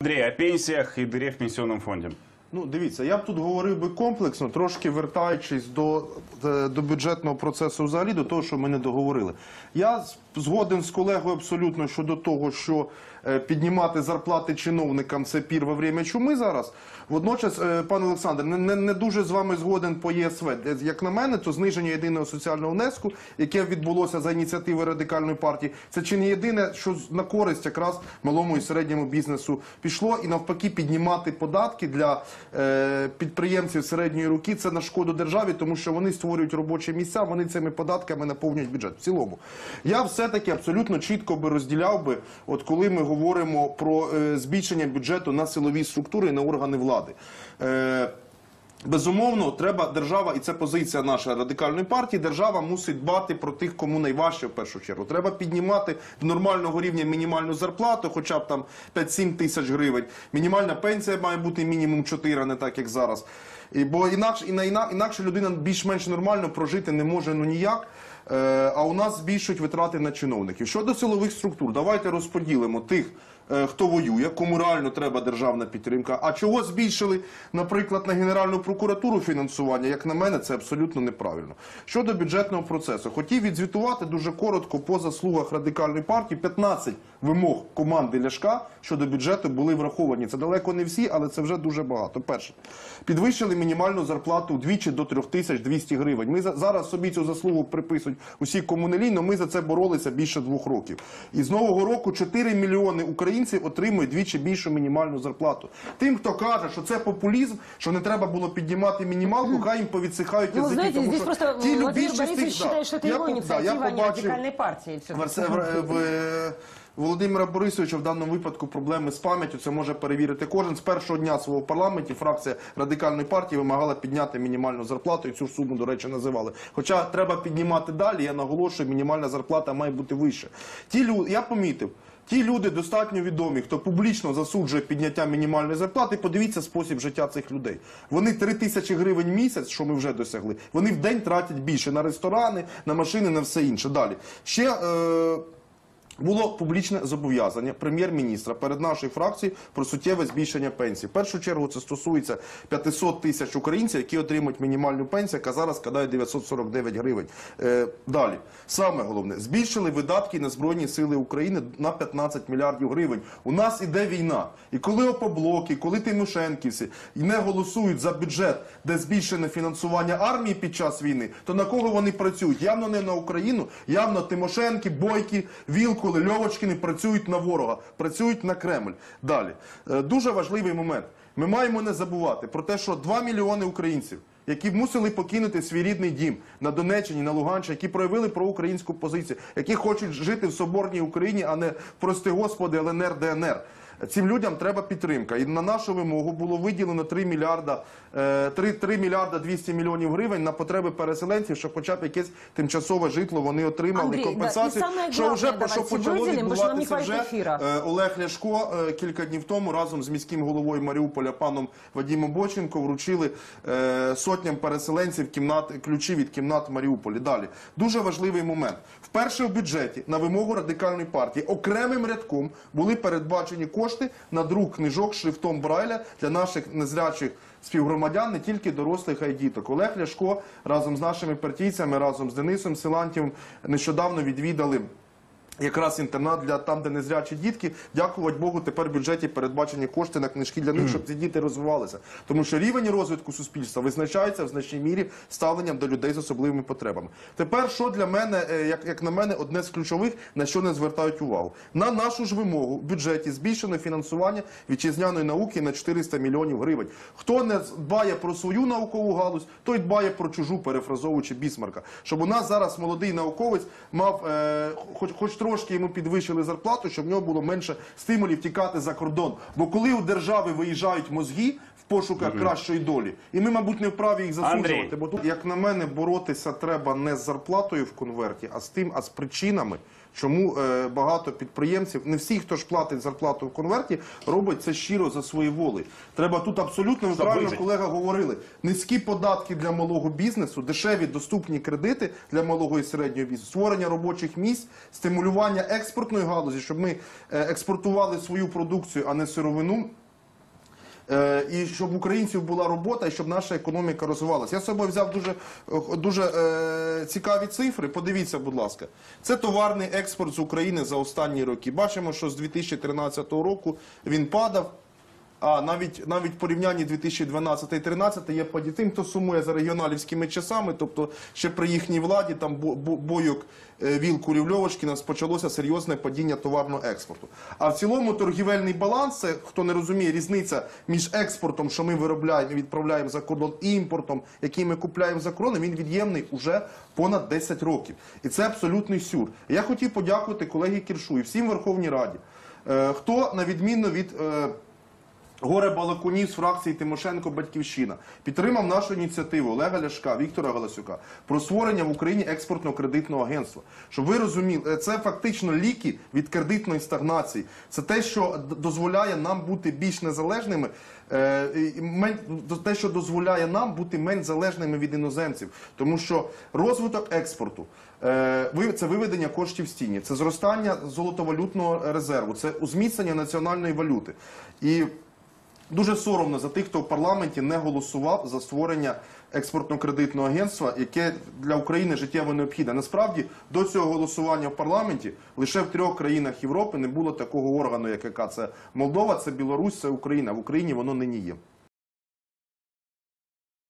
Андрей, о пенсиях и дыре в пенсионном фонде. Ну, дивіться, я б тут говорив би комплексно, трошки вертаючись до бюджетного процесу взагалі, до того, що ми не договорили. Я згоден з колегою абсолютно щодо того, що піднімати зарплати чиновникам – це пір во время чуми зараз. Водночас, пане Олександр, не дуже з вами згоден по ЄСВ. Як на мене, то зниження єдиного соціального внеску, яке відбулося за ініціативи Радикальної партії, це чи не єдине, що на користь якраз малому і середньому бізнесу пішло, і навпаки піднімати податки для підприємців середньої руки – це на шкоду державі, тому що вони створюють робочі місця, вони цими податками наповнюють бюджет. В цілому. Я все-таки абсолютно чітко би розділяв би, от коли ми говоримо про збільшення бюджету на силові структури і на органи влади. Безумовно, треба держава, і це позиція нашої Радикальної партії, держава мусить дбати про тих, кому найважче в першу чергу. Треба піднімати до нормального рівня мінімальну зарплату, хоча б там 5-7 тисяч гривень. Мінімальна пенсія має бути мінімум 4, а не так, як зараз. Бо інакше людина більш-менш нормально прожити не може ніяк. А у нас збільшують витрати на чиновників. Щодо силових структур, давайте розподілимо тих, хто воює, кому реально треба державна підтримка. А чого збільшили, наприклад, на Генеральну прокуратуру фінансування, як на мене, це абсолютно неправильно. Щодо бюджетного процесу, хотів відзвітувати дуже коротко по заслугах Радикальної партії. 15 вимог команди Ляшка щодо бюджету були враховані. Це далеко не всі, але це вже дуже багато. Перше, підвищили мінімальну зарплату вдвічі до 3200 гривень. Ми зараз собі цю заслугу приписують усі комуналі, але ми за це боролися більше 2 років. І з нового року 4 мільйони українців отримують двічі більшу мінімальну зарплату. Тим, хто каже, що це популізм, що не треба було піднімати мінімалку, хай їм повідсихають язики. Знаете, здесь просто Владимир Борисович считает, что это его инициатива, а не Радикальной партии. Володимира Борисовича в даному випадку проблеми з пам'яттю, це може перевірити кожен. З першого дня свого в парламенті фракція Радикальної партії вимагала підняти мінімальну зарплату, і цю суму, до речі, називали. Хоча треба піднімати далі, я наголошую, мінімальна зарплата має бути вища. Я помітив, ті люди достатньо відомі, хто публічно засуджує підняття мінімальної зарплати, подивіться спосіб життя цих людей. Вони 3000 гривень в місяць, що ми вже досягли, вони в день тратять більше на ресторани, на машини, на все інше. Далі. Ще було публічне зобов'язання прем'єр-міністра перед нашою фракцією про суттєве збільшення пенсій. В першу чергу це стосується 500 тисяч українців, які отримують мінімальну пенсію, яка зараз складає 949 гривень. Далі. Саме головне, збільшили видатки на Збройні Сили України на 15 мільярдів гривень. У нас іде війна. І коли опоблоки, коли тимошенківці не голосують за бюджет, де збільшене фінансування армії під час війни, то на кого вони працюють? Явно не на Україну, явно Тимошенки, Бойки, Вілкули, Льовочкіни працюють на ворога, працюють на Кремль. Далі. Дуже важливий момент. Ми маємо не забувати про те, що 2 мільйони українців, які мусили покинути свій рідний дім на Донеччині, на Луганщині, які проявили проукраїнську позицію, які хочуть жити в соборній Україні, а не, прости Господи, ЛНР, ДНР. Цим людям треба підтримка. І на нашу вимогу було виділено 3 мільярда 200 мільйонів гривень на потреби переселенців, щоб хоча б якесь тимчасове житло вони отримали, Андрій, компенсацію. Що вже почало відбуватися вже. Олег Ляшко кілька днів тому разом з міським головою Маріуполя паном Вадимом Боченко вручили сотням переселенців ключі від кімнат в Маріуполі. Далі. Дуже важливий момент. Вперше в бюджеті на вимогу Радикальної партії окремим рядком були передбачені кошти на друк книжок шрифтом Брайля для наших незрячих співгромадян, не тільки дорослих, а й діток. Олег Ляшко разом з нашими партійцями, разом з Денисом Силантьєвим нещодавно відвідали якраз інтернат для там, де незрячі дітки. Дякувати Богу, тепер в бюджеті передбачені кошти на книжки для них, щоб ці діти розвивалися. Тому що рівень розвитку суспільства визначається в значній мірі ставленням до людей з особливими потребами. Тепер, що для мене, як на мене, одне з ключових, на що не звертають увагу. На нашу ж вимогу в бюджеті збільшено фінансування вітчизняної науки на 400 мільйонів гривень. Хто не дбає про свою наукову галузь, той дбає про чужу, перефразовуючи Бісмарка. Щоб у нас зараз молодий науковець мав, хоч трошки йому підвищили зарплату, щоб в нього було менше стимулів тікати за кордон. Бо коли у держави виїжджають мозги, в пошуках кращої долі. І ми, мабуть, не вправі їх засуджувати. Андрій. Бо тут, як на мене, боротися треба не з зарплатою в конверті, а з причинами, чому багато підприємців, не всі, хто ж платить зарплату в конверті, робить це щиро за свої волі. Треба тут абсолютно, ви правильно, вижити. колега говорили, низькі податки для малого бізнесу, дешеві доступні кредити для малого і середнього бізнесу, створення робочих місць, стимулювання експортної галузі, щоб ми експортували свою продукцію, а не сировину. І щоб в українців була робота, і щоб наша економіка розвивалася. Я з собою взяв дуже цікаві цифри. Подивіться, будь ласка. Це товарний експорт з України за останні роки. Бачимо, що з 2013 року він падав. А навіть в порівнянні 2012-2013 є падіння. Тим, хто сумує за регіоналівськими часами, тобто ще при їхній владі, там бойок Вілкулів Льовочкіна, почалося серйозне падіння товарного експорту. А в цілому торгівельний баланс, це, хто не розуміє, різниця між експортом, що ми виробляємо і відправляємо за кордон, і імпортом, який ми купляємо за кордон, він від'ємний уже понад 10 років. І це абсолютний сюр. Я хотів подякувати колегі Кіршу і всім Верховній Раді, хто, на відміну від горе-балакунів з фракції Тимошенко «Батьківщина» підтримав нашу ініціативу Олега Ляшка, Віктора Галасюка про створення в Україні експортно-кредитного агентства. Щоб ви розуміли, це фактично ліки від кредитної стагнації. Це те, що дозволяє нам бути більш незалежними, те, що дозволяє нам бути менш залежними від іноземців. Тому що розвиток експорту, це виведення коштів з тіні, це зростання золотовалютного резерву, це зміцнення національної валюти. І дуже соромно за тих, хто в парламенті не голосував за створення експортно-кредитного агентства, яке для України життєво необхідне. Насправді, до цього голосування в парламенті лише в 3 країнах Європи не було такого органу, як ЕК. Це Молдова, це Білорусь, це Україна. В Україні воно нині є.